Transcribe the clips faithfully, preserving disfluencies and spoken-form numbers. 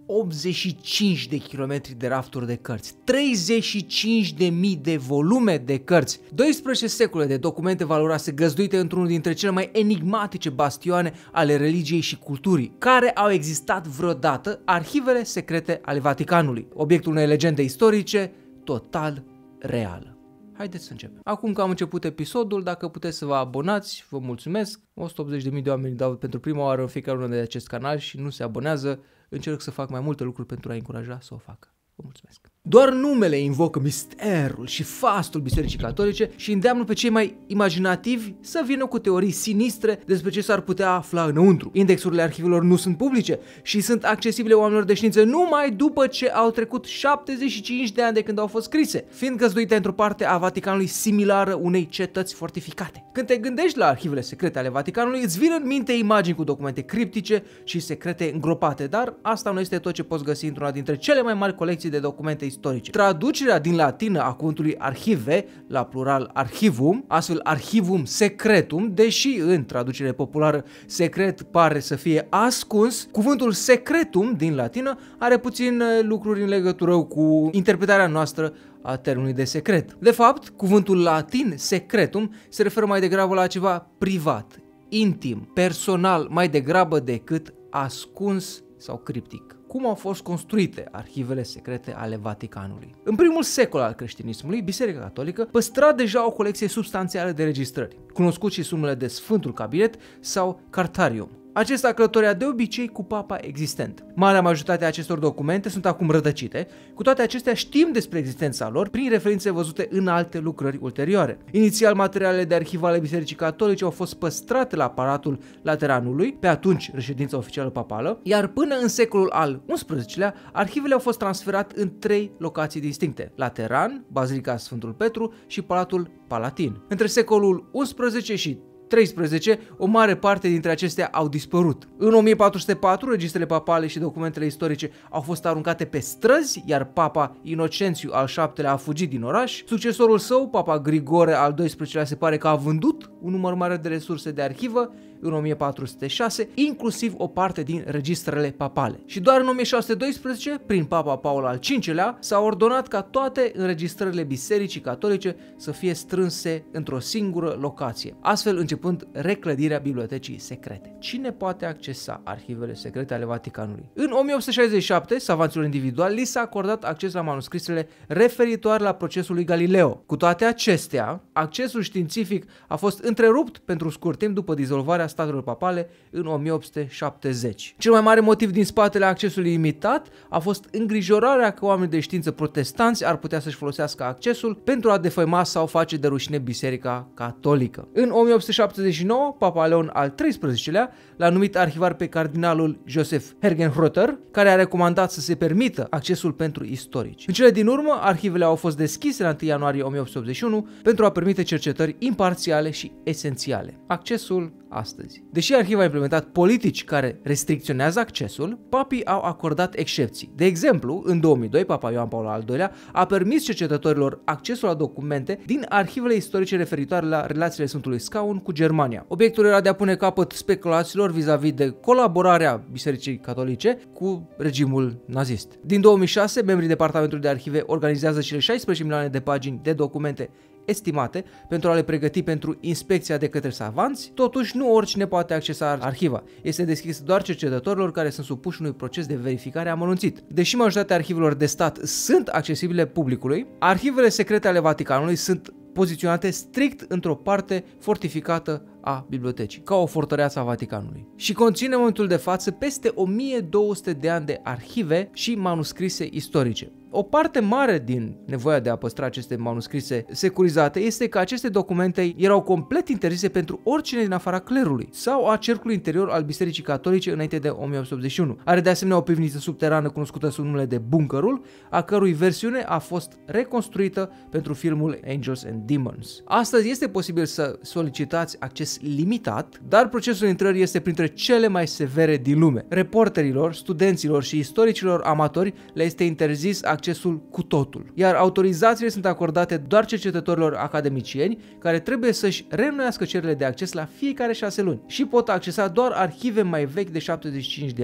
optzeci și cinci de kilometri de rafturi de cărți, treizeci și cinci de mii de volume de cărți, doisprezece secole de documente valoroase găzduite într-unul dintre cele mai enigmatice bastioane ale religiei și culturii, care au existat vreodată, arhivele secrete ale Vaticanului, obiectul unei legende istorice total reală. Haideți să începem. Acum că am început episodul, dacă puteți să vă abonați, vă mulțumesc. o sută optzeci de mii de oameni dau pentru prima oară în fiecare lună de acest canal și nu se abonează. Încerc să fac mai multe lucruri pentru a încuraja să o facă. Vă mulțumesc. Doar numele invocă misterul și fastul Bisericii Catolice și îndeamnă pe cei mai imaginativi să vină cu teorii sinistre despre ce s-ar putea afla înăuntru. Indexurile arhivelor nu sunt publice și sunt accesibile oamenilor de știință numai după ce au trecut șaptezeci și cinci de ani de când au fost scrise, fiind găzduite într-o parte a Vaticanului similară unei cetăți fortificate. Când te gândești la arhivele secrete ale Vaticanului, îți vin în minte imagini cu documente criptice și secrete îngropate, dar asta nu este tot ce poți găsi într-una dintre cele mai mari colecții de documente istorice. Traducerea din latină a cuvântului arhive, la plural archivum, astfel archivum secretum, deși în traducere populară secret pare să fie ascuns, cuvântul secretum din latină are puțin lucruri în legătură cu interpretarea noastră a termenului de secret. De fapt, cuvântul latin secretum se referă mai degrabă la ceva privat, intim, personal, mai degrabă decât ascuns sau criptic. Cum au fost construite arhivele secrete ale Vaticanului? În primul secol al creștinismului, Biserica Catolică păstra deja o colecție substanțială de registrări, cunoscut și sub numele de Sfântul Cabinet sau Cartarium. Acesta călătorea de obicei cu papa existent. Marea majoritate a acestor documente sunt acum rătăcite, cu toate acestea știm despre existența lor prin referințe văzute în alte lucrări ulterioare. Inițial, materialele de arhivă ale Bisericii Catolice au fost păstrate la aparatul Lateranului, pe atunci reședința oficială papală, iar până în secolul al unsprezecelea, arhivele au fost transferate în trei locații distincte: Lateran, Bazilica Sfântul Petru și Palatul Palatin. Între secolul unsprezece și treisprezece, o mare parte dintre acestea au dispărut. În o mie patru sute patru, registrele papale și documentele istorice au fost aruncate pe străzi, iar papa Inocențiu al șaptelea a fugit din oraș. Succesorul său, papa Grigore al doisprezecelea, se pare că a vândut un număr mare de resurse de arhivă în o mie patru sute șase, inclusiv o parte din registrele papale. Și doar în o mie șase sute doisprezece, prin papa Paul al cincilea, s-a ordonat ca toate înregistrările Bisericii Catolice să fie strânse într-o singură locație, astfel începând reclădirea bibliotecii secrete. Cine poate accesa arhivele secrete ale Vaticanului? În o mie opt sute șaizeci și șapte, savanților individuali li s-a acordat acces la manuscrisele referitoare la procesul lui Galileo. Cu toate acestea, accesul științific a fost întrerupt pentru scurt timp după dizolvarea statelor papale în o mie opt sute șaptezeci. Cel mai mare motiv din spatele accesului limitat a fost îngrijorarea că oamenii de știință protestanți ar putea să-și folosească accesul pentru a defăima sau face de rușine Biserica Catolică. În o mie opt sute șaptezeci și nouă, papa Leon al treisprezecelea l-a numit arhivar pe cardinalul Joseph Hergenrother, care a recomandat să se permită accesul pentru istorici. În cele din urmă, arhivele au fost deschise la întâi ianuarie o mie opt sute optzeci și unu pentru a permite cercetări imparțiale și esențiale. Accesul astăzi. Deși arhiva a implementat politici care restricționează accesul, papii au acordat excepții. De exemplu, în două mii doi, papa Ioan Paul al doilea a permis cercetătorilor accesul la documente din arhivele istorice referitoare la relațiile Sfântului Scaun cu Germania. Obiectul era de a pune capăt speculațiilor vis-a-vis de colaborarea Bisericii Catolice cu regimul nazist. Din două mii șase, membrii Departamentului de Arhive organizează cele șaisprezece milioane de pagini de documente estimate pentru a le pregăti pentru inspecția de către savanți. Totuși, nu oricine poate accesa arhiva. Este deschis doar cercetătorilor care sunt supuși unui proces de verificare amănunțit. Deși majoritatea arhivelor de stat sunt accesibile publicului, arhivele secrete ale Vaticanului sunt poziționate strict într-o parte fortificată a bibliotecii, ca o fortăreață a Vaticanului. Și conține în momentul de față peste o mie două sute de ani de arhive și manuscrise istorice. O parte mare din nevoia de a păstra aceste manuscrise securizate este că aceste documente erau complet interzise pentru oricine din afara clerului sau a cercului interior al Bisericii Catolice înainte de o mie opt sute optzeci și unu. Are de asemenea o pivniță subterană cunoscută sub numele de Bunkerul, a cărui versiune a fost reconstruită pentru filmul Angels and Demons. Astăzi este posibil să solicitați acces limitat, dar procesul intrării este printre cele mai severe din lume. Reporterilor, studenților și istoricilor amatori le este interzis accesul cu totul, iar autorizațiile sunt acordate doar cercetătorilor academicieni care trebuie să-și reînnoiască cererile de acces la fiecare șase luni și pot accesa doar arhive mai vechi de șaptezeci și cinci de ani.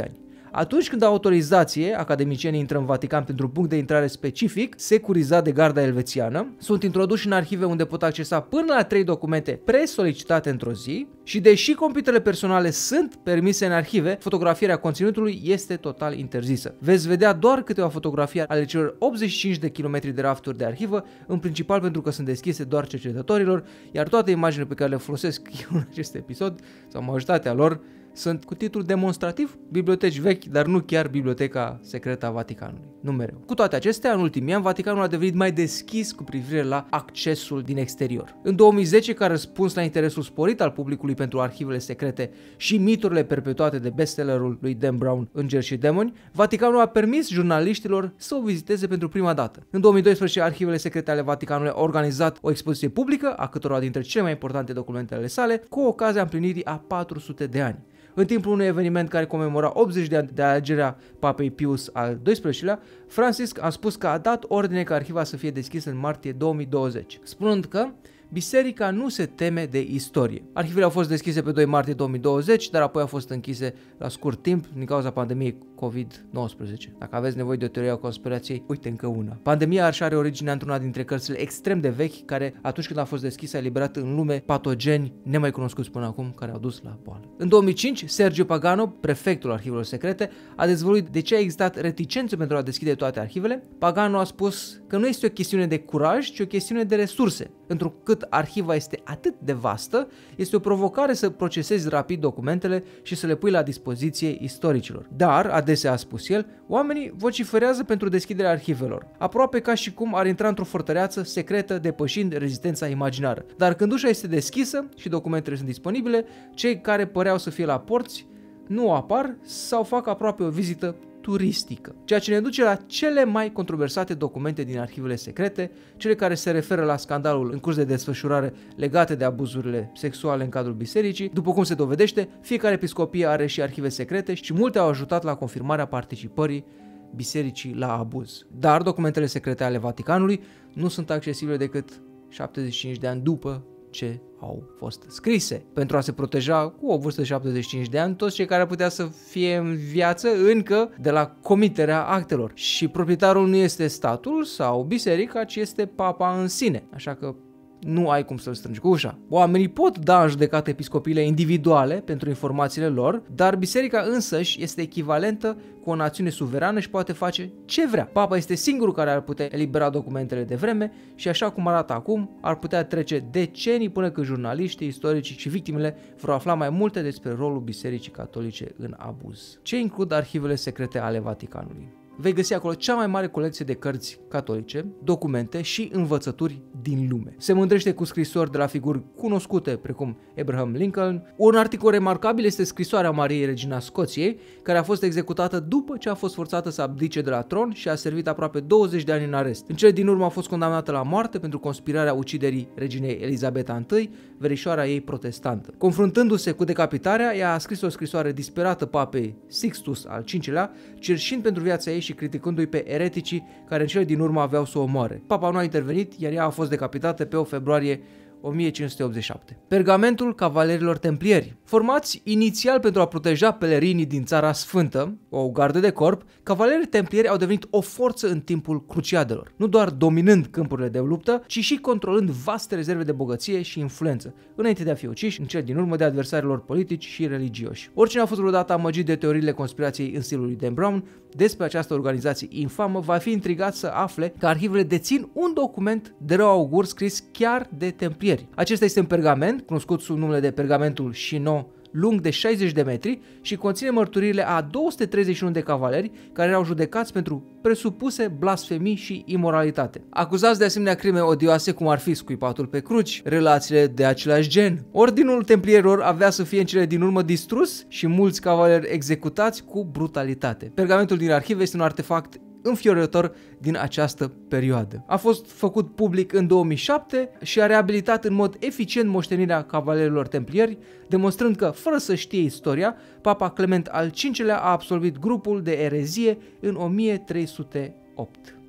Atunci când au autorizație, academicienii intră în Vatican pentru un punct de intrare specific, securizat de garda elvețiană, sunt introduși în arhive unde pot accesa până la trei documente presolicitate într-o zi și deși computerele personale sunt permise în arhive, fotografierea conținutului este total interzisă. Veți vedea doar câteva fotografii ale celor optzeci și cinci de kilometri de rafturi de arhivă, în principal pentru că sunt deschise doar cercetătorilor, iar toate imaginile pe care le folosesc eu în acest episod, sau majoritatea lor, sunt cu titlu demonstrativ biblioteci vechi, dar nu chiar Biblioteca Secretă a Vaticanului. Nu mereu. Cu toate acestea, în ultimii ani, Vaticanul a devenit mai deschis cu privire la accesul din exterior. În două mii zece, ca răspuns la interesul sporit al publicului pentru arhivele secrete și miturile perpetuate de bestsellerul lui Dan Brown, Îngeri și Demoni, Vaticanul a permis jurnaliștilor să o viziteze pentru prima dată. În două mii doisprezece, arhivele secrete ale Vaticanului au organizat o expoziție publică a câtorva dintre cele mai importante documente ale sale, cu ocazia împlinirii a patru sute de ani. În timpul unui eveniment care comemora optzeci de ani de alegerea Papei Pius al doisprezecelea-lea, Francisc a spus că a dat ordine ca arhiva să fie deschisă în martie două mii douăzeci, spunând că biserica nu se teme de istorie. Arhivele au fost deschise pe doi martie două mii douăzeci, dar apoi au fost închise la scurt timp din cauza pandemiei covid nouăsprezece. Dacă aveți nevoie de o teorie a conspirației, uite încă una. Pandemia așa are originea într-una dintre cărțile extrem de vechi, care atunci când a fost deschisă a eliberat în lume patogeni nemai cunoscuți până acum, care au dus la boală. În două mii cinci, Sergio Pagano, prefectul arhivelor secrete, a dezvăluit de ce a existat reticențe pentru a deschide toate arhivele. Pagano a spus că nu este o chestiune de curaj, ci o chestiune de resurse. Întrucât arhiva este atât de vastă, este o provocare să procesezi rapid documentele și să le pui la dispoziție istoricilor. Dar, adesea a spus el, oamenii vociferează pentru deschiderea arhivelor, aproape ca și cum ar intra într-o fortăreață secretă depășind rezistența imaginară. Dar când ușa este deschisă și documentele sunt disponibile, cei care păreau să fie la porți nu apar sau fac aproape o vizită turistică, ceea ce ne duce la cele mai controversate documente din arhivele secrete, cele care se referă la scandalul în curs de desfășurare legate de abuzurile sexuale în cadrul bisericii. După cum se dovedește, fiecare episcopie are și arhive secrete și multe au ajutat la confirmarea participării bisericii la abuz. Dar documentele secrete ale Vaticanului nu sunt accesibile decât șaptezeci și cinci de ani după ce au fost scrise, pentru a se proteja cu o vârstă de șaptezeci și cinci de ani toți cei care ar putea să fie în viață încă de la comiterea actelor. Și proprietarul nu este statul sau biserica, ci este papa în sine, așa că nu ai cum să-l strângi cu ușa. Oamenii pot da în judecată episcopiile individuale pentru informațiile lor, dar biserica însăși este echivalentă cu o națiune suverană și poate face ce vrea. Papa este singurul care ar putea elibera documentele de vreme și așa cum arată acum, ar putea trece decenii până când jurnaliștii, istoricii și victimele vor afla mai multe despre rolul bisericii catolice în abuz. Ce includ arhivele secrete ale Vaticanului? Vei găsi acolo cea mai mare colecție de cărți catolice, documente și învățături din lume. Se mândrește cu scrisori de la figuri cunoscute precum Abraham Lincoln. Un articol remarcabil este scrisoarea Mariei Regina Scoției, care a fost executată după ce a fost forțată să abdice de la tron și a servit aproape douăzeci de ani în arest. În cele din urmă a fost condamnată la moarte pentru conspirarea uciderii reginei Elizabeta I, verișoara ei protestantă. Confruntându-se cu decapitarea, ea a scris o scrisoare disperată papei Sixtus al cincilea, cerșind pentru viața ei și criticându-i pe ereticii care în cele din urmă aveau să o omoare. Papa nu a intervenit, iar ea a fost decapitată pe opt februarie o mie cinci sute optzeci și șapte. Pergamentul Cavalerilor Templieri. Formați inițial pentru a proteja pelerinii din Țara Sfântă, o gardă de corp, Cavalerii Templieri au devenit o forță în timpul cruciadelor, nu doar dominând câmpurile de luptă, ci și controlând vaste rezerve de bogăție și influență, înainte de a fi uciși în cele din urmă de adversarilor politici și religioși. Oricine a fost vreodată amăgit de teoriile conspirației în stilul lui Dan Brown despre această organizație infamă va fi intrigat să afle că arhivele dețin un document de rău augur scris chiar de templieri. Acesta este un pergament, cunoscut sub numele de pergamentul Chinon, lung de șaizeci de metri și conține mărturiile a două sute treizeci și unu de cavaleri care erau judecați pentru presupuse blasfemii și imoralitate. Acuzați de asemenea crime odioase cum ar fi scuipatul pe cruci, relațiile de același gen. Ordinul templierilor avea să fie în cele din urmă distrus și mulți cavaleri executați cu brutalitate. Pergamentul din arhive este un artefact înfiorător din această perioadă. A fost făcut public în două mii șapte și a reabilitat în mod eficient moștenirea cavalerilor templieri, demonstrând că, fără să știe istoria, Papa Clement al cincilea a absolvit grupul de erezie în o mie trei sute opt.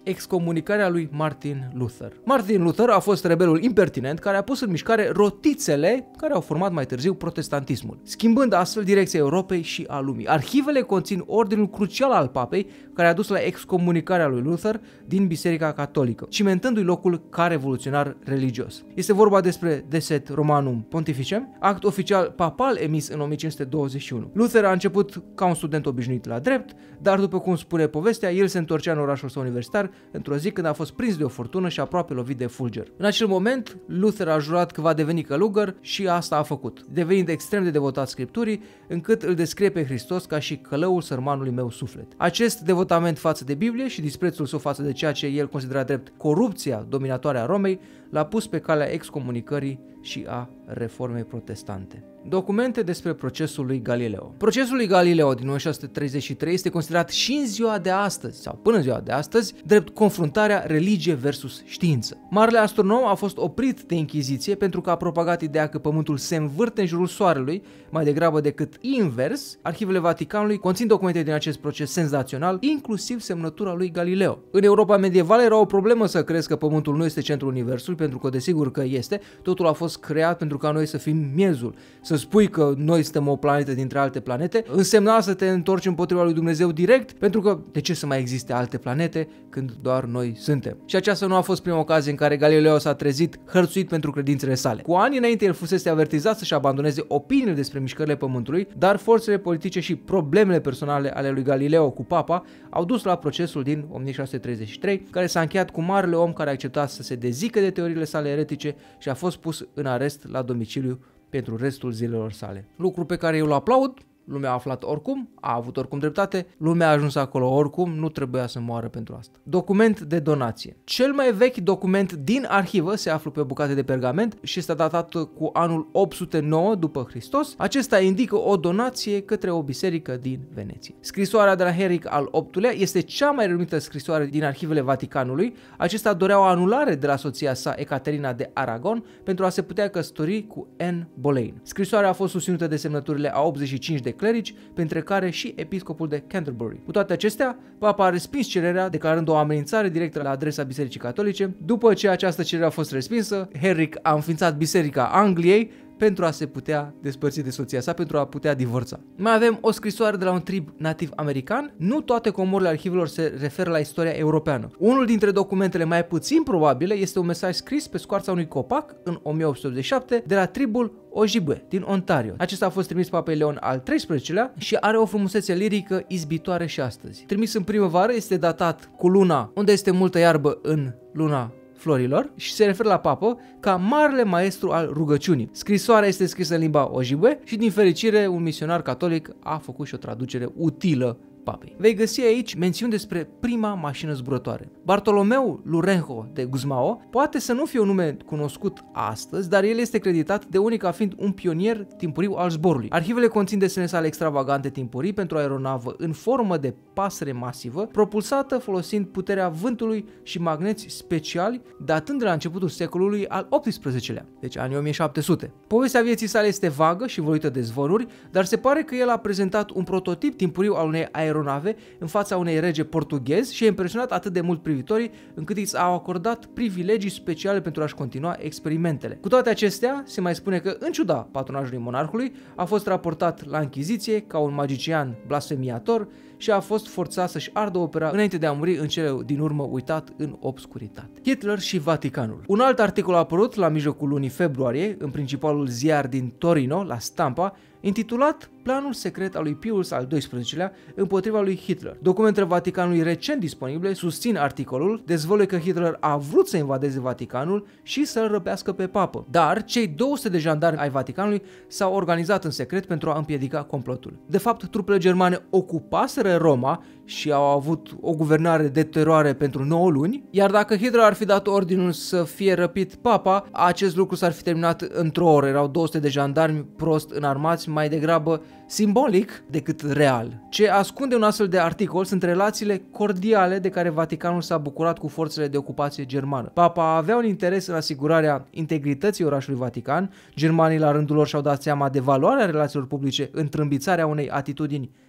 Excomunicarea lui Martin Luther. Martin Luther a fost rebelul impertinent care a pus în mișcare rotițele care au format mai târziu protestantismul, schimbând astfel direcția Europei și a lumii. Arhivele conțin ordinul crucial al papei care a dus la excomunicarea lui Luther din Biserica Catolică, cimentându-i locul ca revoluționar religios. Este vorba despre Decet Romanum Pontificem, act oficial papal emis în o mie cinci sute douăzeci și unu. Luther a început ca un student obișnuit la drept, dar după cum spune povestea, el se întorcea în orașul său universitar într-o zi când a fost prins de o furtună și aproape lovit de fulger. În acel moment, Luther a jurat că va deveni călugăr și asta a făcut, devenind extrem de devotat Scripturii, încât îl descrie pe Hristos ca și călăul sărmanului meu suflet. Acest devotament față de Biblie și disprețul său față de ceea ce el considera drept corupția dominatoare a Romei l-a pus pe calea excomunicării și a reformei protestante. Documente despre procesul lui Galileo. Procesul lui Galileo din o mie șase sute treizeci și trei este considerat și în ziua de astăzi, sau până în ziua de astăzi, drept confruntarea religie versus știință. Marele astronom a fost oprit de Inchiziție pentru că a propagat ideea că Pământul se învârte în jurul Soarelui, mai degrabă decât invers. Arhivele Vaticanului conțin documente din acest proces senzațional, inclusiv semnătura lui Galileo. În Europa medievală era o problemă să crezi că Pământul nu este centrul Universului, pentru că desigur că este, totul a fost creat pentru ca noi să fim miezul. Să spui că noi suntem o planetă dintre alte planete însemna să te întorci împotriva lui Dumnezeu direct, pentru că de ce să mai existe alte planete când doar noi suntem? Și aceasta nu a fost prima ocazie în care Galileo s-a trezit hărțuit pentru credințele sale. Cu ani înainte el fusese avertizat să-și abandoneze opiniile despre mișcările Pământului, dar forțele politice și problemele personale ale lui Galileo cu papa au dus la procesul din o mie șase sute treizeci și trei, care s-a încheiat cu marele om care a acceptat să se dezică de teoriile sale eretice și a fost pus în arest la domiciliu pentru restul zilelor sale. Lucru pe care eu îl aplaud. Lumea a aflat oricum, a avut oricum dreptate, lumea a ajuns acolo oricum, nu trebuia să moară pentru asta. Document de donație. Cel mai vechi document din arhivă se află pe o bucată de pergament și este datat cu anul opt sute nouă după Hristos. Acesta indică o donație către o biserică din Veneția. Scrisoarea de la Henric al optulea este cea mai renumită scrisoare din arhivele Vaticanului. Acesta dorea o anulare de la soția sa Ecaterina de Aragon pentru a se putea căsători cu Anne Boleyn. Scrisoarea a fost susținută de semnăturile a optzeci și cinci de clerici, printre care și episcopul de Canterbury. Cu toate acestea, papa a respins cererea, declarând o amenințare directă la adresa Bisericii Catolice. După ce această cerere a fost respinsă, Henric a înființat Biserica Angliei pentru a se putea despărți de soția sa, pentru a putea divorța. Mai avem o scrisoare de la un trib nativ american. Nu toate comorile arhivelor se referă la istoria europeană. Unul dintre documentele mai puțin probabile este un mesaj scris pe scoarța unui copac în o mie opt sute optzeci și șapte de la tribul Ojibwe din Ontario. Acesta a fost trimis papei Leon al treisprezecelea și are o frumusețe lirică izbitoare și astăzi. Trimis în primăvară, este datat cu luna unde este multă iarbă în luna florilor și se referă la papă ca marele maestru al rugăciunii. Scrisoarea este scrisă în limba Ojibwe și din fericire un misionar catolic a făcut și o traducere utilă papei. Vei găsi aici mențiuni despre prima mașină zburătoare. Bartolomeu Lourenço de Guzmao poate să nu fie un nume cunoscut astăzi, dar el este creditat de unii ca fiind un pionier timpuriu al zborului. Arhivele conțin desene sale extravagante timpurii pentru o aeronavă în formă de pasăre masivă, propulsată folosind puterea vântului și magneți speciali, datând de la începutul secolului al optsprezecelea, deci anii o mie șapte sute. Povestea vieții sale este vagă și învăluită de zvonuri, dar se pare că el a prezentat un prototip timpuriu al unei aeronave aeronave în fața unei rege portughez și a impresionat atât de mult privitorii încât i s-au acordat privilegii speciale pentru a-și continua experimentele. Cu toate acestea, se mai spune că, în ciuda patronajului monarhului, a fost raportat la Închiziție ca un magician blasfemiator și a fost forțat să-și ardă opera înainte de a muri în cele din urmă uitat în obscuritate. Hitler și Vaticanul. Un alt articol a apărut la mijlocul lunii februarie în principalul ziar din Torino, la Stampa, intitulat Planul secret al lui Pius al doisprezecelea împotriva lui Hitler. Documentele Vaticanului recent disponibile susțin articolul, dezvăluie că Hitler a vrut să invadeze Vaticanul și să-l răpească pe papă. Dar cei două sute de jandarmi ai Vaticanului s-au organizat în secret pentru a împiedica complotul. De fapt, trupele germane ocupaseră Roma și au avut o guvernare de teroare pentru nouă luni, iar dacă Hitler ar fi dat ordinul să fie răpit papa, acest lucru s-ar fi terminat într-o oră. Erau două sute de jandarmi prost înarmați, mai degrabă simbolic decât real. Ce ascunde un astfel de articol sunt relațiile cordiale de care Vaticanul s-a bucurat cu forțele de ocupație germană. Papa avea un interes în asigurarea integrității orașului Vatican, germanii la rândul lor și-au dat seama de valoarea relațiilor publice în trâmbițarea unei atitudini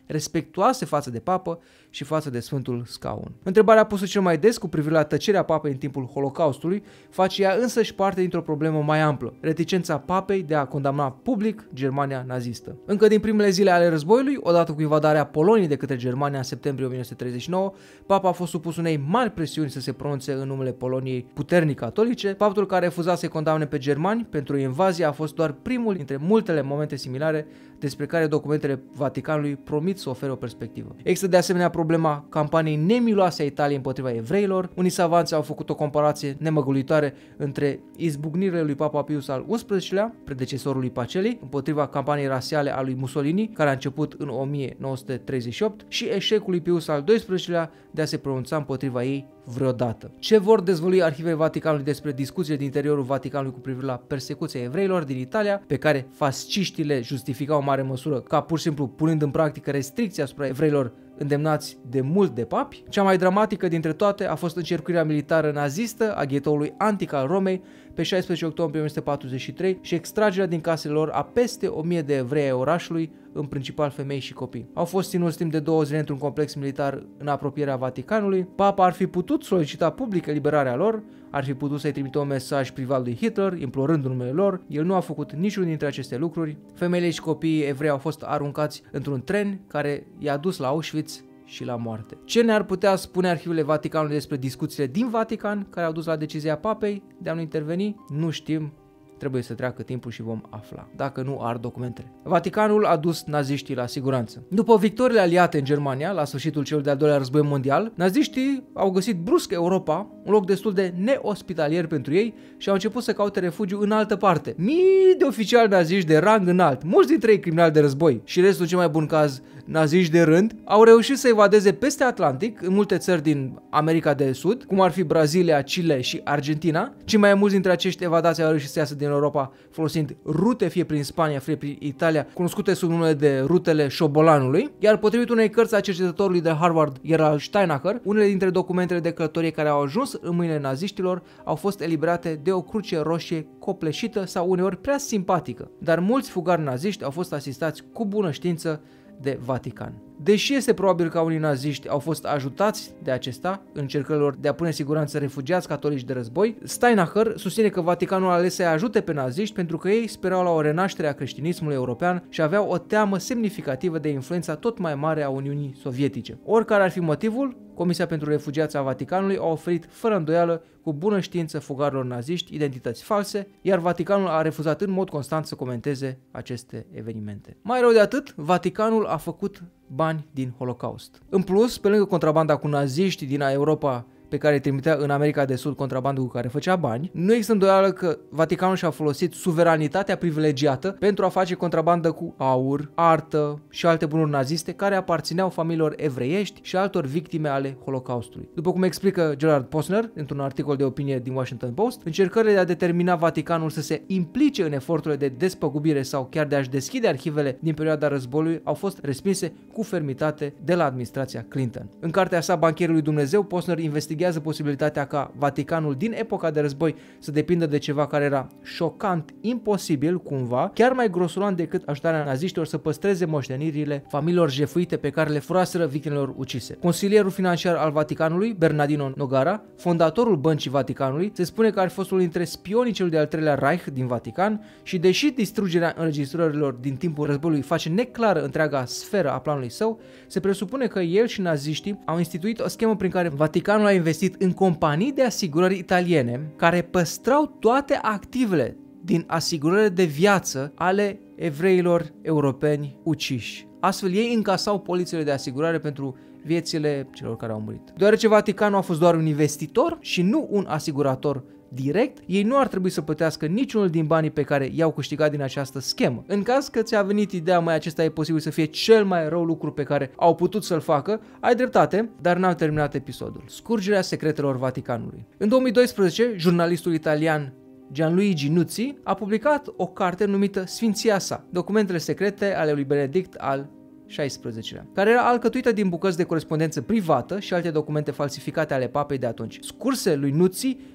respectuoase față de papă și față de Sfântul Scaun. Întrebarea pusă cel mai des cu privire la tăcerea papei în timpul Holocaustului face ea însăși parte dintr-o problemă mai amplă, reticența papei de a condamna public Germania nazistă. Încă din primele zile ale războiului, odată cu invadarea Poloniei de către Germania în septembrie o mie nouă sute treizeci și nouă, papa a fost supus unei mari presiuni să se pronunțe în numele Poloniei puternic catolice. Faptul că a refuzat să-i condamne pe germani pentru invazie a fost doar primul dintre multele momente similare despre care documentele Vaticanului promit să ofere o perspectivă. Există de asemenea problema campaniei nemiloase a Italiei împotriva evreilor. Unii savanți au făcut o comparație nemăgăluitoare între izbucnirile lui Papa Pius al unsprezecelea, predecesorul lui Pacelli, împotriva campaniei rasiale a lui Mussolini, care a început în o mie nouă sute treizeci și opt, și eșecul lui Pius al doisprezecelea de a se pronunța împotriva ei vreodată. Ce vor dezvălui arhivele Vaticanului despre discuțiile din interiorul Vaticanului cu privire la persecuția evreilor din Italia, pe care fasciștii le justificau în mare măsură ca pur și simplu punând în practică restricții asupra evreilor îndemnați de mult de papi? Cea mai dramatică dintre toate a fost încercuirea militară nazistă a ghetoului antic al Romei pe șaisprezece octombrie o mie nouă sute patruzeci și trei și extragerea din casele lor a peste o mie de evrei ai orașului, în principal femei și copii. Au fost ținuți timp de două zile într-un complex militar în apropierea Vaticanului. Papa ar fi putut solicita public eliberarea lor, ar fi putut să-i trimită un mesaj privat lui Hitler, implorând numele lor. El nu a făcut niciunul dintre aceste lucruri. Femeile și copiii evrei au fost aruncați într-un tren care i-a dus la Auschwitz și la moarte. Ce ne-ar putea spune arhivele Vaticanului despre discuțiile din Vatican care au dus la decizia papei de a nu interveni? Nu știm. Trebuie să treacă timpul și vom afla, dacă nu ar documentele. Vaticanul a dus naziștii la siguranță. După victoriile aliate în Germania, la sfârșitul celui de-al doilea război mondial, naziștii au găsit brusc Europa, un loc destul de neospitalier pentru ei, și au început să caute refugiu în altă parte. Mii de oficiali naziști de rang înalt, mulți dintre ei criminali de război și restul, cel mai bun caz, naziști de rând, au reușit să evadeze peste Atlantic în multe țări din America de Sud, cum ar fi Brazilia, Chile și Argentina. Cei mai mulți dintre acești evadați au reușit să iasă din Europa folosind rute fie prin Spania, fie prin Italia, cunoscute sub numele de rutele șobolanului, iar potrivit unei cărți a cercetătorului de Harvard, Gerald Steinacher, unele dintre documentele de călătorie care au ajuns în mâinile naziștilor au fost eliberate de o cruce roșie copleșită sau uneori prea simpatică, dar mulți fugari naziști au fost asistați cu bună știință de Vatican. Deși este probabil că unii naziști au fost ajutați de acesta în încercările lor de a pune în siguranță refugiați catolici de război, Steinacher susține că Vaticanul a ales să-i ajute pe naziști pentru că ei sperau la o renaștere a creștinismului european și aveau o teamă semnificativă de influența tot mai mare a Uniunii Sovietice. Oricare ar fi motivul, Comisia pentru Refugiați a Vaticanului a oferit fără îndoială cu bună știință fugarilor naziști identități false, iar Vaticanul a refuzat în mod constant să comenteze aceste evenimente. Mai rău de atât, Vaticanul a făcut bani din Holocaust. În plus, pe lângă contrabanda cu naziști din Europa pe care îi trimitea în America de Sud, contrabandă cu care făcea bani, nu există îndoială că Vaticanul și-a folosit suveranitatea privilegiată pentru a face contrabandă cu aur, artă și alte bunuri naziste care aparțineau familiilor evreiești și altor victime ale Holocaustului. După cum explică Gerard Posner într-un articol de opinie din Washington Post, încercările de a determina Vaticanul să se implice în eforturile de despăgubire sau chiar de a-și deschide arhivele din perioada războiului au fost respinse cu fermitate de la administrația Clinton. În cartea sa Bancherul lui Dumnezeu, Posner investigează posibilitatea ca Vaticanul din epoca de război să depindă de ceva care era șocant, imposibil cumva, chiar mai grosolan decât ajutarea naziștilor să păstreze moștenirile familiilor jefuite pe care le furaseră victimelor ucise. Consilierul financiar al Vaticanului, Bernardino Nogara, fondatorul Băncii Vaticanului, se spune că ar fi fost unul dintre spionii celui de-al treilea Reich din Vatican și deși distrugerea înregistrărilor din timpul războiului face neclară întreaga sferă a planului său, se presupune că el și naziștii au instituit o schemă prin care Vaticanul a investit în companii de asigurări italiene care păstrau toate activele din asigurările de viață ale evreilor europeni uciși. Astfel ei încasau polițele de asigurare pentru viețile celor care au murit. Deoarece Vaticanul a fost doar un investitor și nu un asigurator direct, ei nu ar trebui să plătească niciunul din banii pe care i-au câștigat din această schemă. În caz că ți-a venit ideea, mai acesta e posibil să fie cel mai rău lucru pe care au putut să-l facă, ai dreptate, dar n-am terminat episodul. Scurgerea secretelor Vaticanului. În două mii doisprezece, jurnalistul italian Gianluigi Nuzzi a publicat o carte numită Sfinția sa, documentele secrete ale lui Benedict al șaisprezecelea, care era alcătuită din bucăți de corespondență privată și alte documente falsificate ale papei de atunci. Scurse lui Nuzzi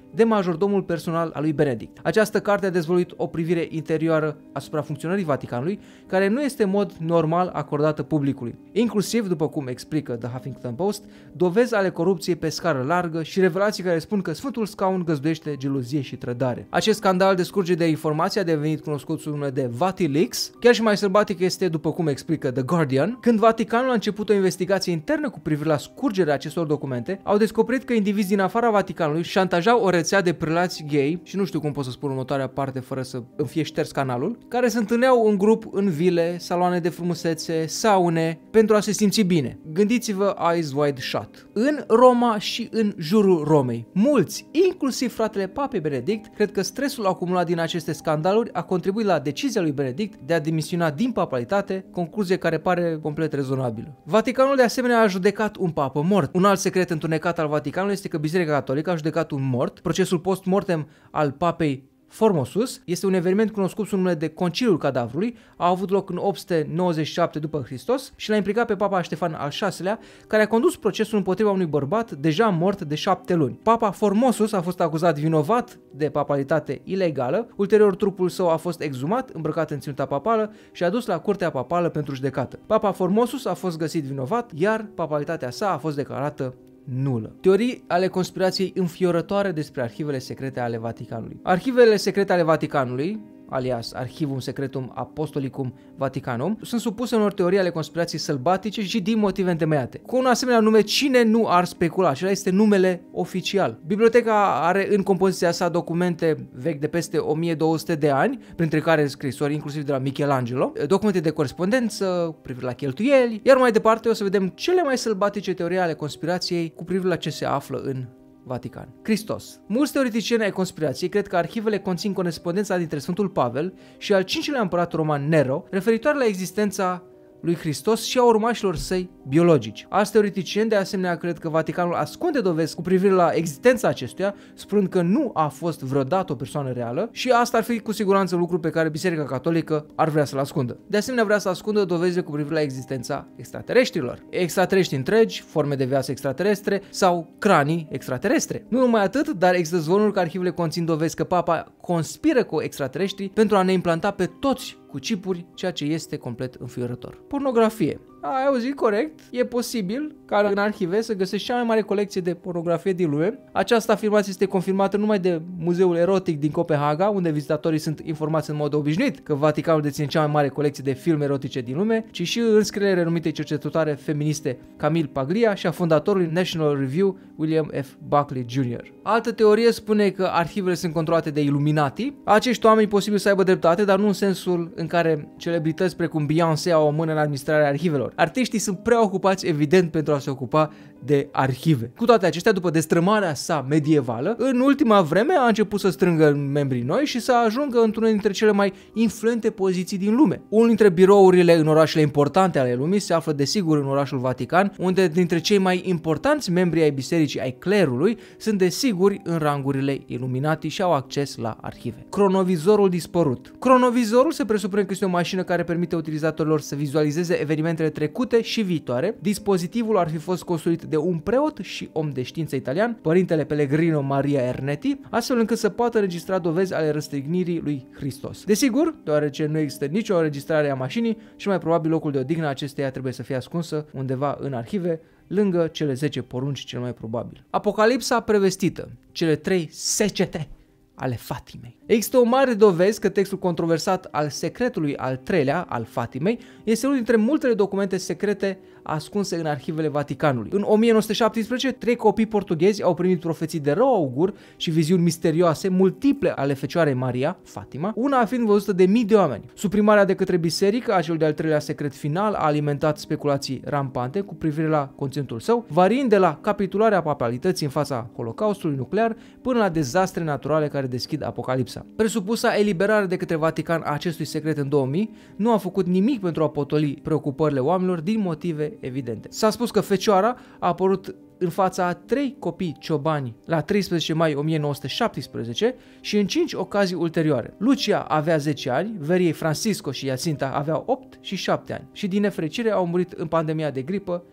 de majordomul personal al lui Benedict. Această carte a dezvăluit o privire interioară asupra funcționării Vaticanului, care nu este în mod normal acordată publicului, inclusiv, după cum explică The Huffington Post, dovezi ale corupției pe scară largă și revelații care spun că Sfântul Scaun găzduiește gelozie și trădare. Acest scandal de scurge de informații a devenit cunoscut sub numele de VatiLeaks. Chiar și mai sălbatic este, după cum explică The Guardian, când Vaticanul a început o investigație internă cu privire la scurgerea acestor documente, au descoperit că indivizi din afara Vaticanului șantajau o rețea de prelați gay, și nu știu cum pot să spun următoarea parte fără să îmi fie șters canalul, care se întâlneau în grup în vile, saloane de frumusețe, saune, pentru a se simți bine. Gândiți-vă eyes wide shut. În Roma și în jurul Romei, mulți, inclusiv fratele Papei Benedict, cred că stresul acumulat din aceste scandaluri a contribuit la decizia lui Benedict de a demisiona din papalitate, concluzie care pare complet rezonabilă. Vaticanul de asemenea a judecat un papă mort. Un alt secret întunecat al Vaticanului este că Biserica Catolică a judecat un mort. Procesul post-mortem al papei Formosus este un eveniment cunoscut sub numele de Conciliul Cadavrului, a avut loc în opt sute nouăzeci și șapte după Hristos și l-a implicat pe papa Ștefan al șaselea, care a condus procesul împotriva unui bărbat deja mort de șapte luni. Papa Formosus a fost acuzat vinovat de papalitate ilegală, ulterior trupul său a fost exumat, îmbrăcat în ținuta papală și adus la curtea papală pentru judecată. Papa Formosus a fost găsit vinovat, iar papalitatea sa a fost declarată nulă. Teorii ale conspirației înfiorătoare despre arhivele secrete ale Vaticanului. Arhivele secrete ale Vaticanului, alias Archivum Secretum Apostolicum Vaticanum, sunt supuse unor teorii ale conspirației sălbatice și din motive întemeiate. Cu un asemenea nume, cine nu ar specula? Acela este numele oficial. Biblioteca are în compoziția sa documente vechi de peste o mie două sute de ani, printre care scrisori inclusiv de la Michelangelo, documente de corespondență, cu privire la cheltuieli, iar mai departe o să vedem cele mai sălbatice teorii ale conspirației cu privire la ce se află în Vatican. Hristos. Mulți teoreticieni ai conspirației cred că arhivele conțin corespondența dintre Sfântul Pavel și al cincilea împărat roman Nero, referitoare la existența lui Hristos și a urmașilor săi biologici. Alți teoreticieni de asemenea cred că Vaticanul ascunde dovezi cu privire la existența acestuia, spunând că nu a fost vreodată o persoană reală și asta ar fi cu siguranță lucru pe care Biserica Catolică ar vrea să-l ascundă. De asemenea vrea să ascundă dovezi cu privire la existența extraterestrilor. Extraterestri întregi, forme de viață extraterestre sau cranii extraterestre. Nu numai atât, dar există zvonuri că arhivele conțin dovezi că Papa conspiră cu extraterestri pentru a ne implanta pe toți cu chipuri, ceea ce este complet înfiorător. Pornografie. Ai auzit corect? E posibil ca în arhive să găsești cea mai mare colecție de pornografie din lume. Această afirmație este confirmată numai de Muzeul Erotic din Copenhaga, unde vizitatorii sunt informați în mod obișnuit că Vaticanul deține cea mai mare colecție de filme erotice din lume, ci și în scrierile renumitei cercetătoare feministe Camille Paglia și a fondatorului National Review William F. Buckley junior Altă teorie spune că arhivele sunt controlate de Illuminati. Acești oameni posibil să aibă dreptate, dar nu în sensul în care celebrități precum Beyoncé au o mână în administrarea arhivelor. Artiștii sunt prea ocupați, evident, pentru a se ocupa de arhive. Cu toate acestea, după destrămarea sa medievală, în ultima vreme a început să strângă membrii noi și să ajungă într-una dintre cele mai influente poziții din lume. Unul dintre birourile în orașele importante ale lumii se află desigur în orașul Vatican, unde dintre cei mai importanți membri ai bisericii, ai clerului, sunt desiguri în rangurile Illuminati și au acces la arhive. Cronovizorul dispărut. Cronovizorul se presupune că este o mașină care permite utilizatorilor să vizualizeze evenimentele trecute și viitoare. Dispozitivul ar fi fost construit de un preot și om de știință italian, părintele Pellegrino Maria Ernetti, astfel încât să poată registra dovezi ale răstignirii lui Hristos. Desigur, deoarece nu există nicio înregistrare a mașinii și mai probabil locul de odihnă acesteia trebuie să fie ascunsă undeva în arhive, lângă cele zece porunci cel mai probabil. Apocalipsa prevestită, cele trei secete ale Fatimei. Există o mare dovezi că textul controversat al secretului al treilea, al Fatimei, este unul dintre multele documente secrete ascunse în arhivele Vaticanului. În o mie nouă sute șaptesprezece, trei copii portughezi au primit profeții de rău augur și viziuni misterioase, multiple ale Fecioarei Maria, Fatima, una fiind văzută de mii de oameni. Suprimarea de către biserică a celui de-al treilea secret final a alimentat speculații rampante cu privire la conținutul său, variind de la capitularea papalității în fața Holocaustului nuclear până la dezastre naturale care deschid Apocalipsa. Presupusa eliberare de către Vatican a acestui secret în două mii nu a făcut nimic pentru a potoli preocupările oamenilor din motive evidente. S-a spus că Fecioara a apărut în fața a trei copii ciobani la treisprezece mai o mie nouă sute șaptesprezece și în cinci ocazii ulterioare. Lucia avea zece ani, verii Francisco și Jacinta aveau opt și șapte ani și din nefericire au murit în pandemia de gripă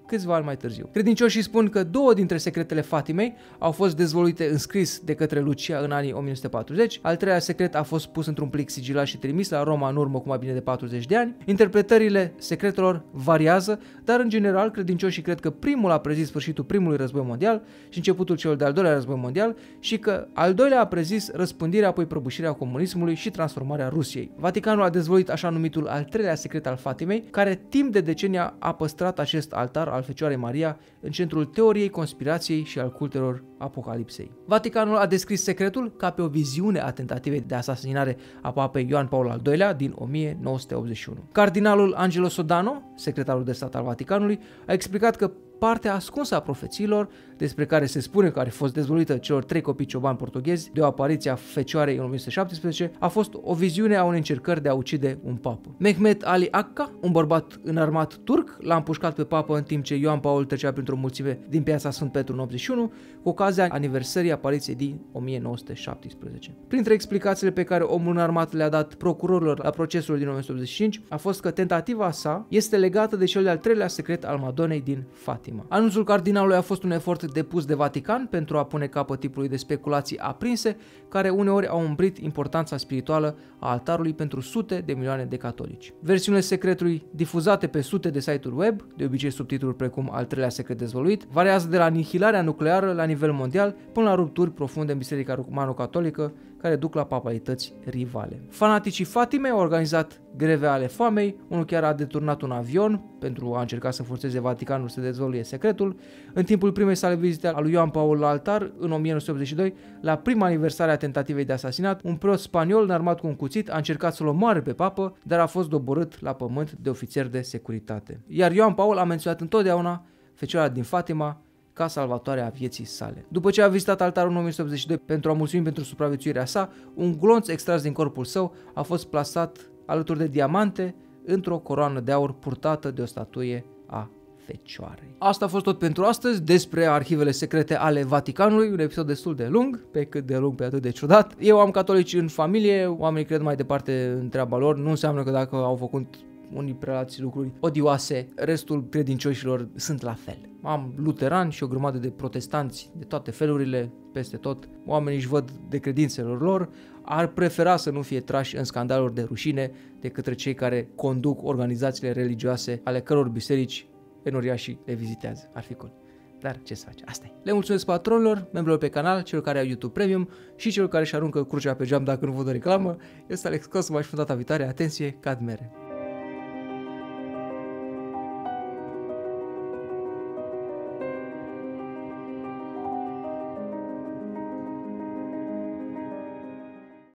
câțiva ani mai târziu. Credincioșii spun că două dintre secretele Fatimei au fost dezvăluite în scris de către Lucia în anii o mie nouă sute patruzeci, al treilea secret a fost pus într-un plic sigilat și trimis la Roma în urmă cu mai bine de patruzeci de ani. Interpretările secretelor variază, dar în general credincioșii cred că primul a prezis sfârșitul primului război mondial și începutul celor de-al doilea război mondial și că al doilea a prezis răspândirea, apoi prăbușirea comunismului și transformarea Rusiei. Vaticanul a dezvăluit așa numitul al treilea secret al Fatimei, care timp de decenii a păstrat acest altar al Fecioarei Maria în centrul teoriei conspirației și al cultelor apocalipsei. Vaticanul a descris secretul ca pe o viziune a tentativei de asasinare a papei Ioan Paul al doilea din o mie nouă sute optzeci și unu. Cardinalul Angelo Sodano, secretarul de stat al Vaticanului, a explicat că partea ascunsă a profețiilor, despre care se spune că ar fi fost dezvăluită celor trei copii ciobani portughezi de o apariție a Fecioarei în o mie nouă sute șaptesprezece, a fost o viziune a unei încercări de a ucide un papă. Mehmet Ali Akka, un bărbat înarmat turc, l-a împușcat pe papă în timp ce Ioan Paul trecea printr-o mulțime din piața Sfânt Petru în optzeci și unu, cu ocazia aniversării apariției din o mie nouă sute șaptesprezece. Printre explicațiile pe care omul înarmat le-a dat procurorilor la procesul din o mie nouă sute optzeci și cinci a fost că tentativa sa este legată de cel de-al treilea secret al Madonei din Fatima. Anunțul cardinalului a fost un efort depus de Vatican pentru a pune capăt tipului de speculații aprinse, care uneori au umbrit importanța spirituală a altarului pentru sute de milioane de catolici. Versiunile secretului difuzate pe sute de site-uri web, de obicei subtitluri precum al treilea secret dezvăluit, variază de la anihilarea nucleară la nivel mondial până la rupturi profunde în Biserica Romano-Catolică, care duc la papalități rivale. Fanaticii Fatimei au organizat greve ale foamei, unul chiar a deturnat un avion pentru a încerca să forțeze Vaticanul să dezvăluie secretul. În timpul primei sale vizite al lui Ioan Paul la altar, în o mie nouă sute optzeci și doi, la prima aniversare a tentativei de asasinat, un preot spaniol înarmat cu un cuțit a încercat să-l omoare pe papă, dar a fost doborât la pământ de ofițeri de securitate. Iar Ioan Paul a menționat întotdeauna Fecioara din Fatima ca salvatoare a vieții sale. După ce a vizitat altarul în o mie nouă sute optzeci și doi pentru a mulțumi pentru supraviețuirea sa, un glonț extras din corpul său a fost plasat alături de diamante într-o coroană de aur purtată de o statuie a Fecioarei. Asta a fost tot pentru astăzi despre arhivele secrete ale Vaticanului, un episod destul de lung, pe cât de lung, pe atât de ciudat. Eu am catolici în familie, oamenii cred mai departe în treaba lor, nu înseamnă că dacă au făcut unii prelați lucruri odioase, restul credincioșilor sunt la fel. Am luterani și o grămadă de protestanți de toate felurile, peste tot. Oamenii își văd de credințelor lor, ar prefera să nu fie trași în scandaluri de rușine de către cei care conduc organizațiile religioase ale căror biserici enoriașii le vizitează. Ar fi cool. Dar ce să face? Asta e. Le mulțumesc patronilor, membrilor pe canal, celor care au YouTube Premium și celor care își aruncă crucea pe geam dacă nu văd o reclamă. Eu sunt Alex Cosma și până data viitoare, atenție, cad mere.